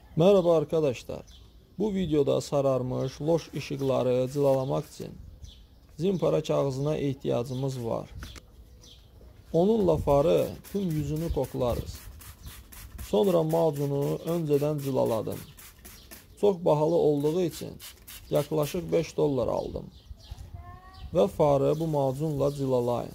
Merhaba arkadaşlar. Bu videoda sararmış loş ışıkları cılalamak için zimpara kağızına ihtiyacımız var. Onunla farı tüm yüzünü koklarız. Sonra macunu önceden cılaladım. Çok bahalı olduğu için yaklaşık 5 dollar aldım. Ve farı bu macunla cılalayın.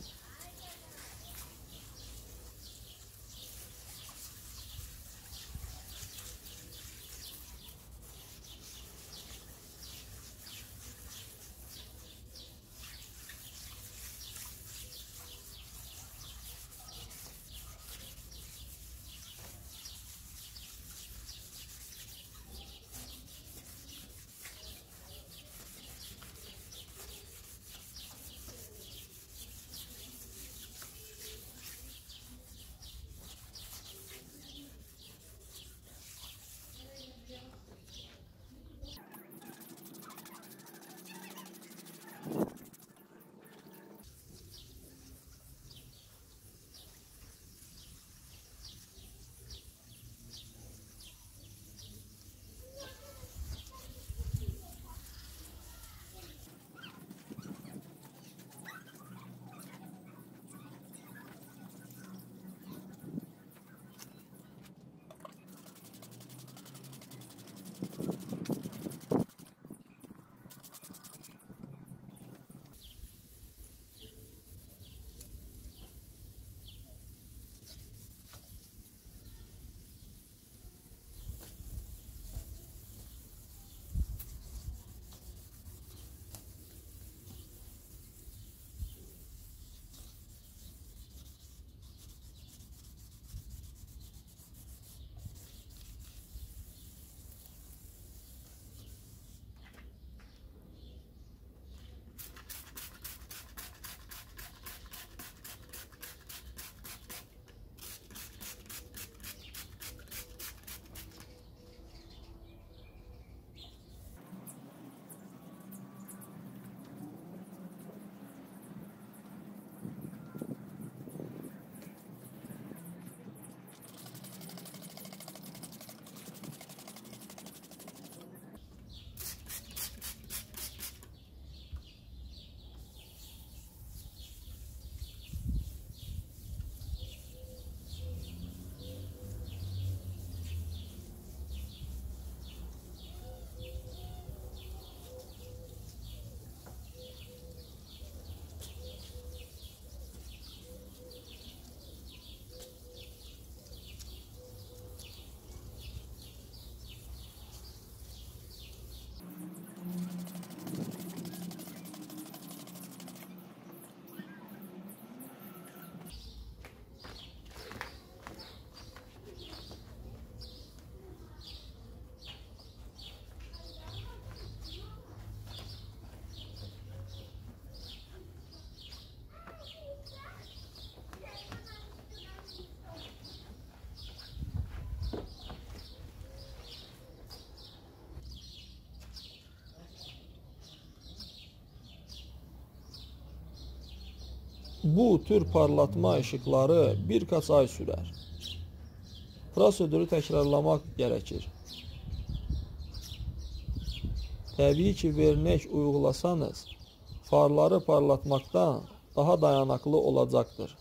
Bu tür parlatma ışıkları birkaç ay sürer. Prosedürü təkrarlamaq gerekir. Təbii ki, vernik uygulasanız, farları parlatmaktan daha dayanıklı olacaktır.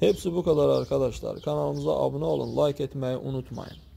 Hepsi bu kadar arkadaşlar. Kanalımıza abone olun, like etmeyi unutmayın.